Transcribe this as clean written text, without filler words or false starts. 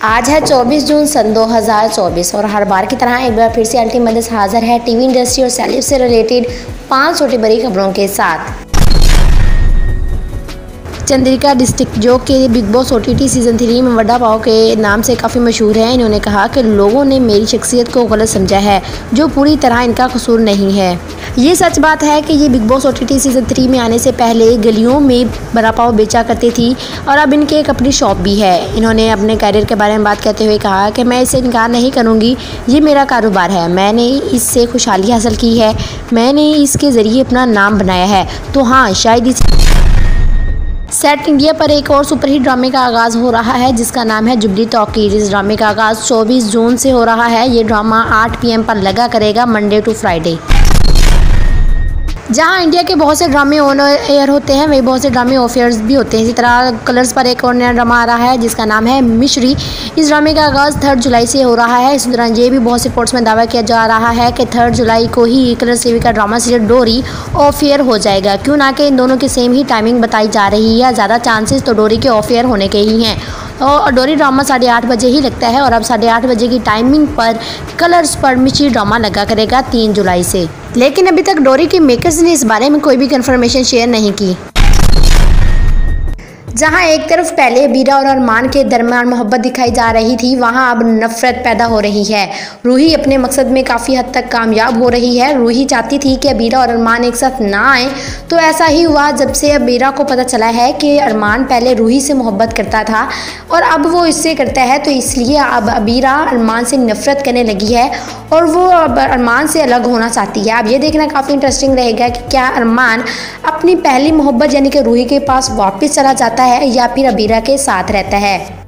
आज है 24 जून सन 2024 और हर बार की तरह एक बार फिर से अल्टीमेट मदद हाजिर है टीवी इंडस्ट्री और सेलिब्स से रिलेटेड 5 छोटी बड़ी खबरों के साथ। चंद्रिका डिस्ट्रिक्ट जो कि बिग बॉस OTT सीज़न 3 में वड़ा पाव के नाम से काफ़ी मशहूर है, इन्होंने कहा कि लोगों ने मेरी शख्सियत को गलत समझा है, जो पूरी तरह इनका कसूर नहीं है। ये सच बात है कि ये बिग बॉस OTT सीज़न 3 में आने से पहले गलियों में वड़ा पाव बेचा करती थी और अब इनके एक अपनी शॉप भी है। इन्होंने अपने करियर के बारे में बात करते हुए कहा कि मैं इसे इनकार नहीं करूँगी, ये मेरा कारोबार है, मैंने इससे खुशहाली हासिल की है, मैंने इसके ज़रिए अपना नाम बनाया है। तो हाँ, शायद इस सेट इंडिया पर एक और सुपरहिट ड्रामे का आगाज़ हो रहा है जिसका नाम है जुबली टॉकीज। इस ड्रामे का आगाज़ 24 जून से हो रहा है। ये ड्रामा 8 PM पर लगा करेगा, मंडे टू फ्राइडे। जहां इंडिया के बहुत से ड्रामे ऑन एयर होते हैं, वही बहुत से ड्रामे ऑफ एयर भी होते हैं। इसी तरह कलर्स पर एक और नया ड्रामा आ रहा है जिसका नाम है मिश्री। इस ड्रामे का आगाज़ 3 जुलाई से हो रहा है। इस दौरान ये भी बहुत से रिपोर्ट्स में दावा किया जा रहा है कि 3 जुलाई को ही कलर्स टीवी का drama serial Dori off air हो जाएगा। क्यों ना कि इन दोनों की सेम ही टाइमिंग बताई जा रही है, ज़्यादा चांसेस तो डोरी के ऑफ एयर होने के ही हैं। और डोरी ड्रामा 8:30 बजे ही लगता है और अब 8:30 बजे की टाइमिंग पर कलर्स पर मिश्री ड्रामा लगा करेगा 3 जुलाई से। लेकिन अभी तक डोरी के मेकर्स ने इस बारे में कोई भी कंफर्मेशन शेयर नहीं की। जहां एक तरफ पहले अबीरा और अरमान के दरमियान मोहब्बत दिखाई जा रही थी, वहां अब नफरत पैदा हो रही है। रूही अपने मकसद में काफ़ी हद तक कामयाब हो रही है। रूही चाहती थी कि अबीरा और अरमान एक साथ ना आए, तो ऐसा ही हुआ जब से अबीरा को पता चला है कि अरमान पहले रूही से मोहब्बत करता था और अब वो इससे करता है, तो इसलिए अब अबीरा अरमान से नफरत करने लगी है और वो अब अरमान से अलग होना चाहती है। अब ये देखना काफ़ी इंटरेस्टिंग रहेगा कि क्या अरमान अपनी पहली मोहब्बत यानी कि रूही के पास वापस चला जाता है या फिर अबीरा के साथ रहता है।